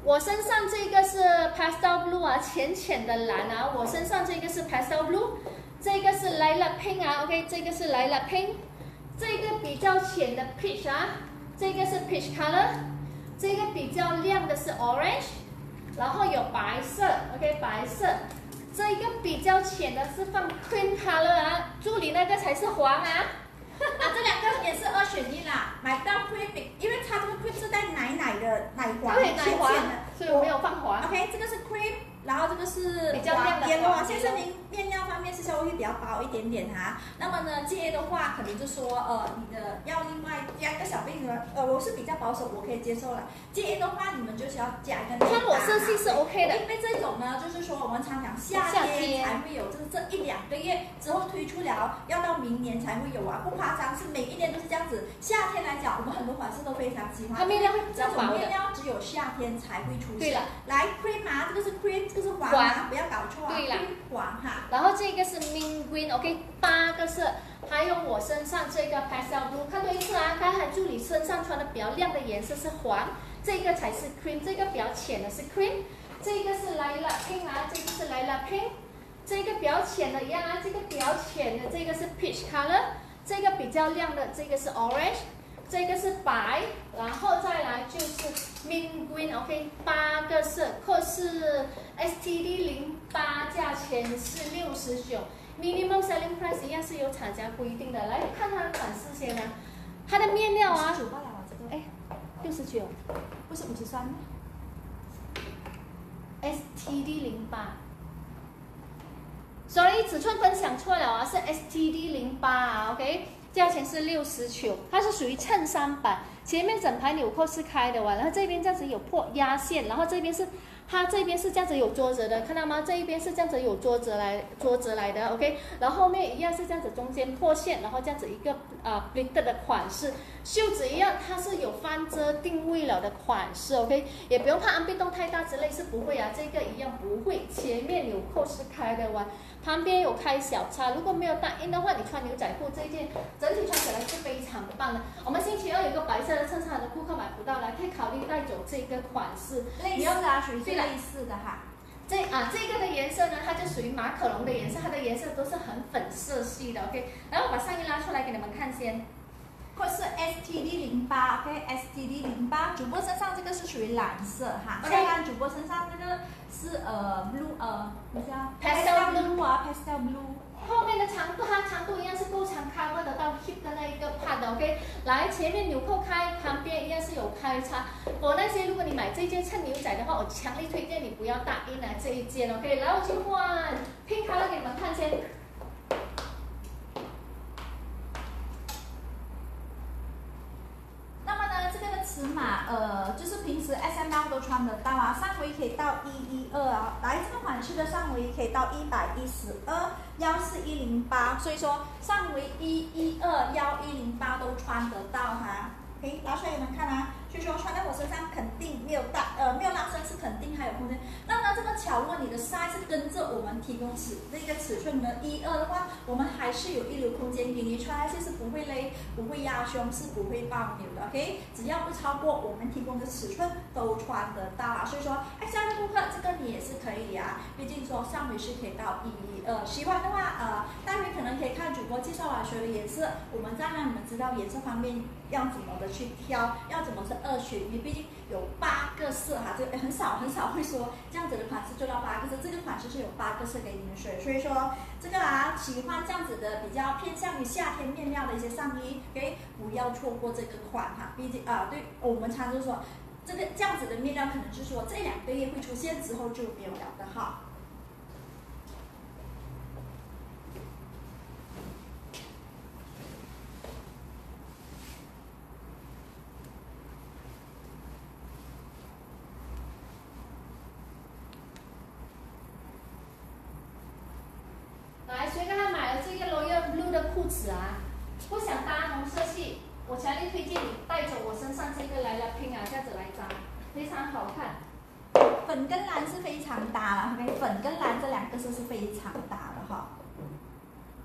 我身上这个是 pastel blue 啊，浅浅的蓝啊。我身上这个是 pastel blue， 这个是 lilac pink 啊 ，OK， 这个是 lilac pink， 这个比较浅的 peach 啊，这个是 peach color， 这个比较亮的是 orange， 然后有白色 ，OK， 白色。这个比较浅的是放 cream color 啊，助理那个才是黄啊。 这两个也是2选1啦，买到 cream， 因为它这个 cream 是带奶的奶黄， 对，奶黄，所以我没有放黄。 OK， 这个是 cream， 然后这个是比较亮的黄。先生，您面料方面是稍微比较薄一点点哈。那么呢，介的话可能就说你的要另外加一个小杯子，我是比较保守，我可以接受了。介的话，你们就是要加一个。 穿裸色系是 OK 的， 因为这种呢，就是说我们常讲夏天才会有，就是这1-2个月之后推出了，要到明年才会有啊，不夸张，是每一年都是这样子。夏天来讲，我们很多款式都非常喜欢。 它面料会比较薄的。 这种面料只有夏天才会出现。 对了， 来 cream 啊，这个是 cream， 这个是黄啊，不要搞错啊。 对了， 黄哈。 然后这个是 mint green，OK， 8个色，还有我身上这个 pastel blue， 看多一次啊，刚才助理身上穿的比较亮的颜色是黄，这个才是 cream， 这个比较浅的是 cream， 这个是 lilac pink 啊，这个是 lilac pink， 这个比较浅的一样啊，这个比较浅的这个是 peach color， 这个比较亮的这个是 orange， 这个是白，然后再来就是 mint green，OK， 8个色，扣是 STD08， 价钱是69。Minimum selling price 一样是由厂家规定的，来看它的款式先呢。它的面料啊，哎，69， 不是53吗 ？STD08，sorry， 尺寸分享错了啊，是 STD08啊 ，OK， 价钱是69，它是属于衬衫版，前面整排纽扣是开的哇，然后这边这样子有破压线，然后这边是。它这边是这样子有桌子的，看到吗？这一边是这样子有桌子来的 ，OK。然后后面一样是这样子，中间破线，然后这样子一个pleated 的款式，袖子一样，它是有翻遮定位了的款式 ，OK。也不用怕安变动太大之类是不会啊，这个一样不会。前面纽扣是开的哇，旁边有开小叉，如果没有打印的话，你穿牛仔裤这一件整体穿起来是非常棒的。我们星期二有个白色的衬衫的顾客买不到，来可以考虑带走这个款式。 类似啊，属于类似的哈。 这个的颜色呢，它就属于马可龙的颜色，它的颜色都是很粉色系的 ，OK。然后我把上衣拉出来给你们看先。 或是 STD08 ，OK，STD08， 主播身上这个是属于蓝色哈。再看主播身上这个是blue， 你知道 pastel blue 啊 ，pastel blue。 后面的长度，它长度一样是够长 cover 得到 hip 的那一个 part 的 ，OK。来，前面纽扣开，旁边一样是有开叉。我那些如果你买这件衬牛仔的话，我强力推荐你不要大印啊这一件 ，OK。来，我去换 pink color 给你们看先。 那么呢，这个的尺码，就是平时 SML 都穿得到啊，上围可以到112啊。来，这个款式的上围可以到112，腰是108，所以说上围112，腰108都穿得到哈。OK， 拿出来给你们看啊。所以说穿在我身上肯定没有拉伸，是肯定还有空间。那么这个巧如果你的 size 是跟着我们提供这个尺寸的12的话，我们还是有预留空间给你穿下去，是不会勒，不会压胸，是不会爆扭的。OK， 只要不超过我们提供的尺寸都穿得到啊。所以说，XL 的顾客这个你也是可以啊，毕竟说上围是可以到112，喜欢的话待会可能可以看主播介绍完所有的颜色，我们再让你们知道颜色方面要怎么的去挑，要怎么是2选1，毕竟有8个色哈，这很少会说这样子的款式做到8个色，这个款式是有8个色给你们选，所以说这个喜欢这样子的比较偏向于夏天面料的一些上衣，OK， 不要错过这个款哈，毕竟对我们常就是说这样子的面料可能就是说这2个月会出现，之后就没有了的哈。 来，谁刚才买了这个 Royal Blue 的裤子啊？不想搭红色系，我强烈推荐你带走我身上这个lilac pink啊，这样子来搭，非常好看。 粉跟蓝是非常搭了 ，OK， 粉跟蓝这2个色是非常搭的哈。所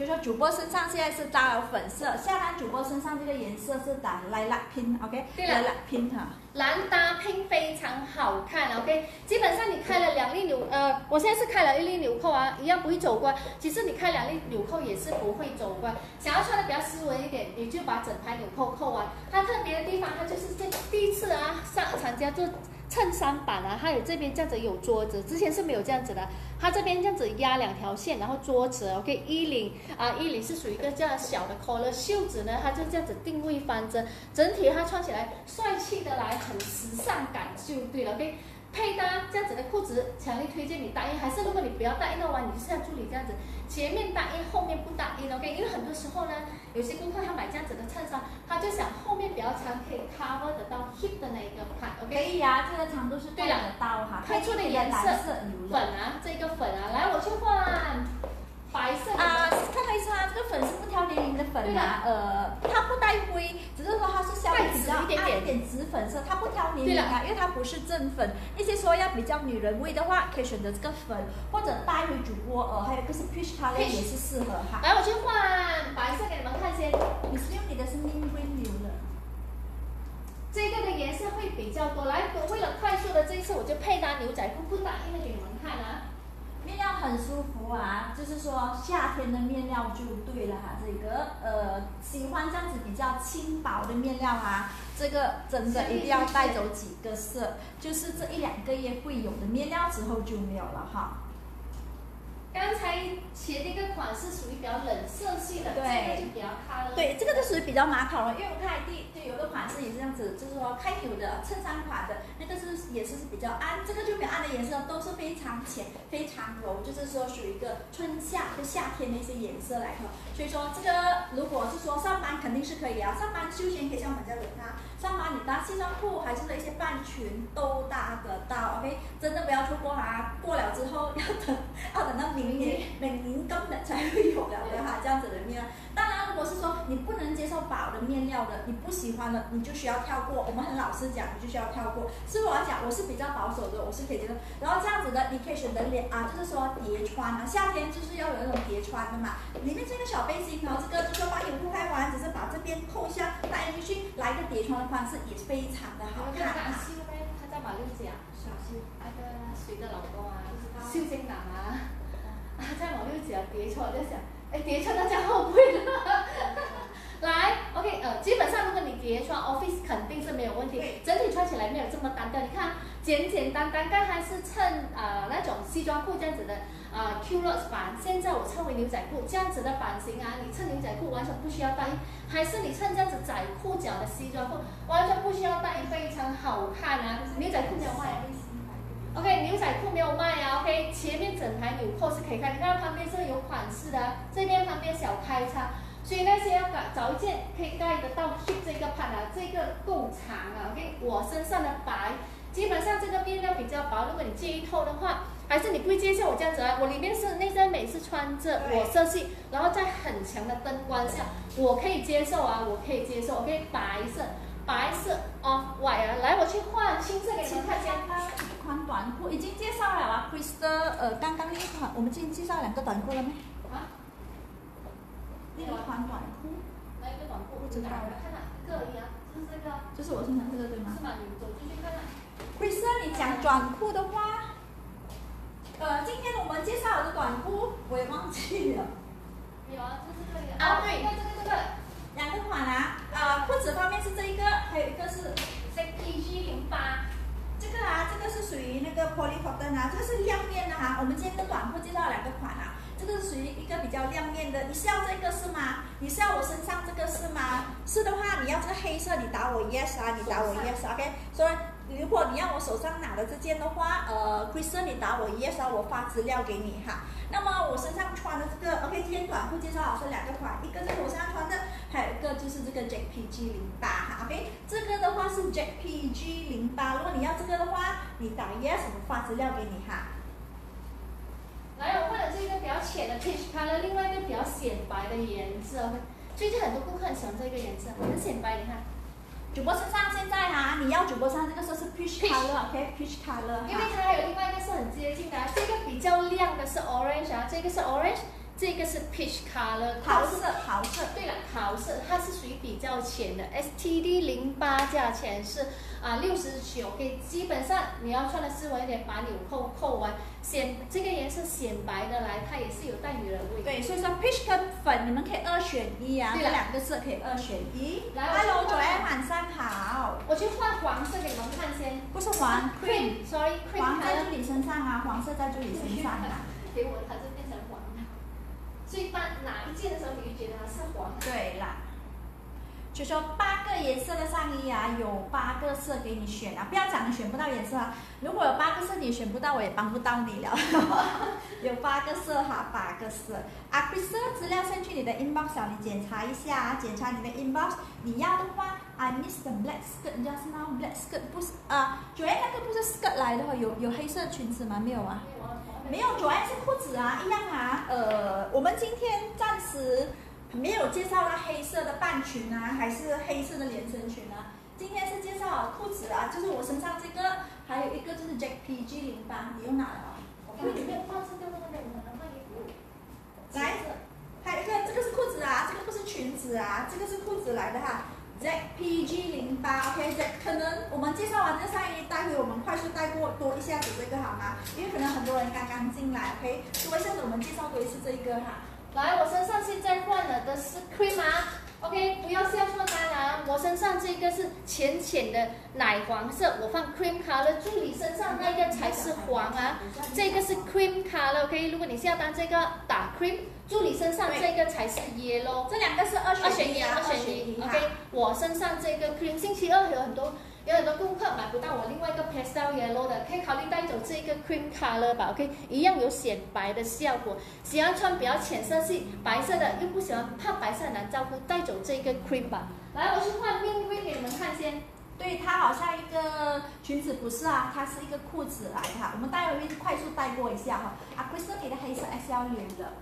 就说主播身上现在是搭了粉色，下单主播身上这个颜色是打 lilac pink，OK， 对了 lilac pink 哈。 蓝搭拼非常好看 ，OK。基本上你开了2粒我现在是开了1粒纽扣啊，一样不会走光。其实你开2粒纽扣也是不会走光。想要穿的比较斯文一点，你就把整排纽扣扣完。它特别的地方，它就是第一次啊，厂家做衬衫版啊，它有这边这样子有桌子，之前是没有这样子的。它这边这样子压2条线，然后桌子 ，OK， 衣领是属于一个这样小的 collar， 袖子呢，它就这样子定位方针，整体它穿起来帅气的来，很时尚感就对了 ，OK。配搭这样子的裤子，强烈推荐你搭印，还是如果你不要搭印的话，你就是要注意这样子，前面搭印，后面不搭印 ，OK。因为很多时候呢，有些顾客他买这样子的衬衫，他就想后面比较长，可以 cover 得到 hip 的那一个 part，OK。 可以呀，这个长度是对得到哈。 配出的颜色粉啊，这个粉啊，来我去换白色啊，看到意思啊，这个粉是不挑年龄的粉啊，它不带灰，只是说它是稍微比较暗一点紫粉色，它不挑年龄啊，因为它不是正粉。一些说要比较女人味的话，可以选择这个粉，或者带回主播还有一个是 peach color 也是适合哈。 来，我去换白色给你们看先。 你是用你的是 mint green 流的， 这个的颜色会比较多。来，为了快速的这一次，我就配搭牛仔裤不搭印的给你们看啊。 面料很舒服啊，就是说夏天的面料就对了哈。这个喜欢这样子比较轻薄的面料啊，这个真的一定要带走几个色，就是这1、2个月会有的面料之后就没有了哈。 刚才前那个款是属于比较冷色系的，这个就比较咖了。 对，这个就属于比较马卡龙，因为我看就有个款式也是这样子，就是说开纽的衬衫款的，那个也是比较暗，这个就没有暗的颜色，都是非常浅、非常柔，就是说属于一个春夏就夏天的一些颜色来的。所以说这个如果是说上班肯定是可以啊，上班休闲可以像我们这样子搭，上班你搭西装裤还是说一些半裙都搭得到 ，OK， 真的不要错过啊！过了之后要等到明年今年才会有了的哈，这样子的面料。当然，如果是说你不能接受薄的面料的，你不喜欢的，你就需要跳过。我们很老实讲，你就需要跳过。是我要讲，我是比较保守的，我是可以接受。然后这样子的，你可以选择就是说叠穿啊，夏天就是要有那种叠穿的嘛。里面这个小背心，然后这个就是说把纽裤开完，只是把这边扣一下，搭进去，来一个叠穿的款式，也非常的好看。 他在马六甲， 小心那个谁的老公啊，秀晶党啊，在马六甲叠穿，我在想，叠穿大家后悔了。来 ，OK， 基本上如果你叠穿 Office 肯定是没有问题，整体穿起来没有这么单调。你看，简简单单，刚才是衬那种西装裤这样子的Culottes 版，现在我衬为牛仔裤这样子的版型啊，你衬牛仔裤完全不需要带，还是你衬这样子窄裤脚的西装裤，完全不需要带，非常好看啊。牛仔裤没有卖。OK， 牛仔裤没有卖啊 ，OK， 前面整排纽扣是可以看，你看旁边是有款式的，这边旁边小开叉，所以那些要找一件可以盖得到 hip 这个 part 啊，这个够长啊 ，OK， 我身上的白，基本上这个面料比较薄，如果你介意透的话，还是你不会介意像我这样子啊，我里面是内在美是穿着我色系，然后在很强的灯光下，我可以接受啊，我可以接受 ，OK， 白色哦，white 啊，来我去换青色给你们看先。 一款短裤已经介绍了啊 ，Crystal 刚刚那一款，我们已经介绍2个短裤了没？ 啊？ 另一款短裤。 哪一个短裤？ 不知道。 看哪个而已啊？就是这个。 就是我身上这个对吗？ 是吗？你走进去看看。 Crystal， 你讲短裤的话，今天我们介绍的短裤我也忘记了。 有啊，就是这个。 啊，对， 这个。 2个款啊，裤子方面是这一个，还有一个是 PG08， 这个是属于那个 polycotton 啊，这个是亮面的哈。我们今天的短裤介绍2个款啊，这个是属于一个比较亮面的。你是要这个是吗？你是要我身上这个是吗？是的话，你要这个黑色，你打我 yes 啊，你打我 yes，OK。所以如果你要我手上拿的这件的话，Crystal 你打我 yes 啊，我发资料给你哈。那么我身上穿的这个 OK， 今天短裤介绍好是2个款，一个是我身上穿的，还有一个就是这个 JPG08 哈 ，OK， 这个的话是 JPG08， 如果你要这个的话，你打 yes， 我发资料给你哈。 来，我换了这个比较浅的 peach color， 另外一个比较显白的颜色，最近很多顾客很喜欢这个颜色，很显白，你看。 主播身上现在你要主播上这个是 peach color，OK，peach color， 因为它还有另外一个是很接近的，这个比较亮的是 orange 啊，这个是 orange， 这个是 peach color， 桃色。 对了，桃色，它是属于比较浅的。STD08价钱是69，给基本上你要穿的是晚一点，把纽扣扣完，这个颜色显白的来，它也是有带女人味。 对，所以说 peach 跟粉你们可以2选1啊，这2个色可以2选1。Hello， Joanne 晚上好。 我去换黄色给你们看先。 不是黄 ，cream，sorry， 黄在助理身上啊，黄色在助理身上啊。 给我它就变成黄的。所以当哪一件的时候，你就觉得它是黄的。 对啦。就说8个颜色的上衣啊，有8个色给你选啊，不要讲你选不到颜色啊。如果有8个色你选不到，我也帮不到你了。有8个色哈，8个色。Crystal 资料先去你的 inbox 了，你检查一下啊，检查你的 inbox。你要的话 ，I miss the black skirt just now black skirt 不是Joanne 那个不是 skirt 来的话，有黑色裙子吗？没有啊。没有 ，Joanne 是裤子啊，一样啊。我们今天暂时。没有介绍到黑色的半裙啊，还是黑色的连身裙啊。今天是介绍裤子啊，就是我身上这个，还有一个就是 Jack PG08，你用哪了？ 因为里面放是掉在那边，我能换衣服。 来，还有一个，这个是裤子啊，这个不是裙子啊，这个是裤子来的哈。Jack PG08，OK， 可能我们介绍完这上衣，待会我们快速带过多一下子这个好吗？因为可能很多人刚刚进来 ，OK， 多一下子我们介绍多一次这一个哈。 来，我身上现在换了的是 cream 啊 ，OK， 不要下错单啊。我身上这个是浅浅的奶黄色，我放 cream color， 助理身上那个才是黄啊，这个是 cream color，OK， 如果你下单这个打 cream， 助理身上这个才是 yellow， 这2个是2选1啊 ，2选1 ，OK， 我身上这个 cream， 星期二有很多顾客买不到我另外一个 pastel yellow 的，可以考虑带走这个 cream color 吧 ，OK， 一样有显白的效果。喜欢穿比较浅色系白色的，又不喜欢怕白色很难招呼，带走这个 cream 吧。来，我去换命运给你们看先。 对，它好像一个裙子不是啊，它是一个裤子来的哈。我们待会会快速带过一下哈。Crystal 给的黑色 XL 连的。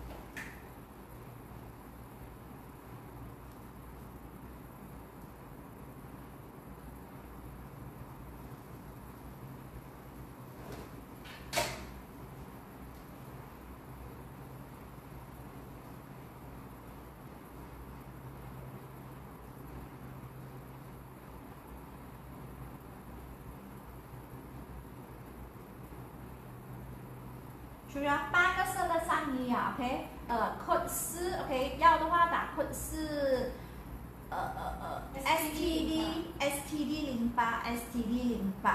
就是8个色的上衣啊 ，OK， code 是 OK， 要的话打 code 是STD08。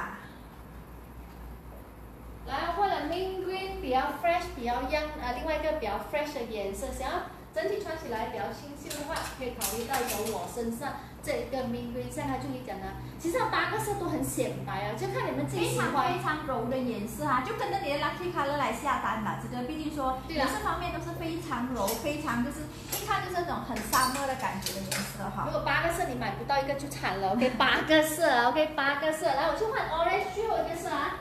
来，换了 mint green 比较 fresh 比较 young 另外一个比较 fresh 的颜色，想要整体穿起来比较清秀的话，可以考虑带走我身上这个 mint green。像他助理讲的，其实8个色都很显白啊，就看你们自己喜欢。 非常柔的颜色啊，就跟着你的 lucky color 来下单吧。这个毕竟说颜色方面都是非常柔，非常就是一看就是那种很summer的感觉的颜色哈。 如果8个色你买不到一个就惨了 ，OK， 8个色 ，OK， 8个色。来，我去换 orange 最后一个色啊。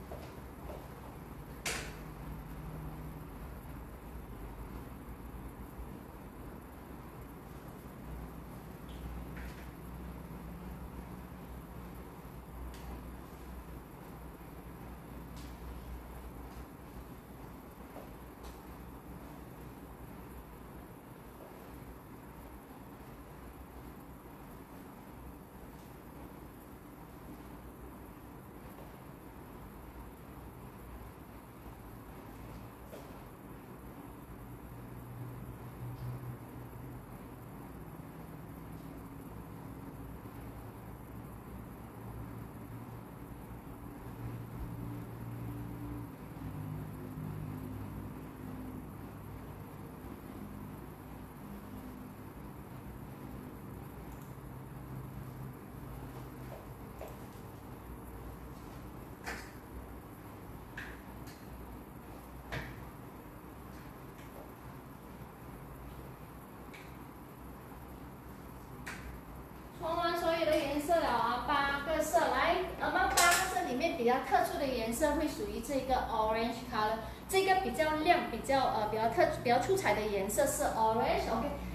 穿完所有的颜色了啊，8个色来，那么8个色里面比较特殊的颜色会属于这个 orange color， 这个比较亮、比较出彩的颜色是 orange，OK，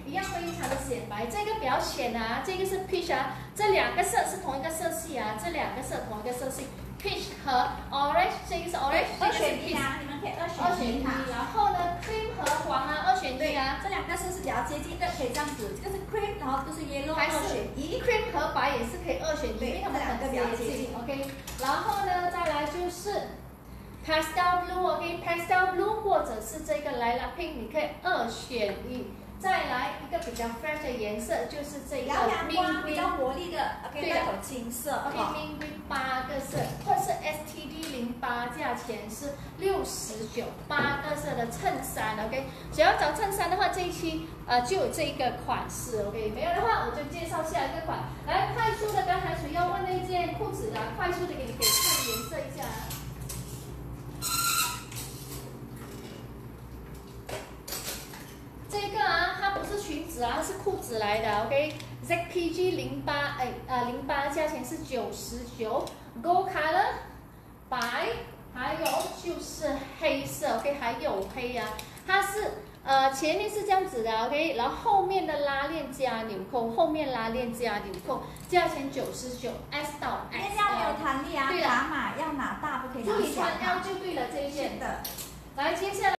一样非常的显白。这个比较显啊，这个是 peach 啊，这两个色是同一个色系啊，这两个色同一个色系 ，peach 和 orange， 这个是 orange， 二选一啊，你们可以二选一哈。 然后呢 ，cream 和黄啊，二选一啊。 这两个色是比较接近的，可以这样子，这个是 cream， 然后这个是 yellow， 二选一。 cream 和白也是可以二选一，因为它们很接近 ，OK。然后呢，再来就是。pastel blue，OK，pastel blue 或者是这个 lilac pink， 你可以二选一。再来一个比较 fresh 的颜色，就是这个比较阳光、比较活力的 ，OK， 那种青色 ，OK，mint green 8个色，或者是 STD08，价钱是69，8个色的衬衫 ，OK。只要找衬衫的话，这一期就有这一个款式 ，OK。没有的话，我就介绍下一个款。来，快速的，刚才谁要问那件裤子的，快速的给看颜色一下。这个啊，它不是裙子啊，它是裤子来的 ，OK。ZPG 08，08价钱是99，Gold color 白，还有就是黑色 ，OK， 还有黑啊，它是前面是这样子的 ，OK， 然后后面的拉链加纽扣，后面拉链加纽扣，价钱99，S 到 XL。 面料没有弹力啊， 对了， 打码要拿大，不可以拿小。 就你穿 L 就对了，这一件的。 来，接下来。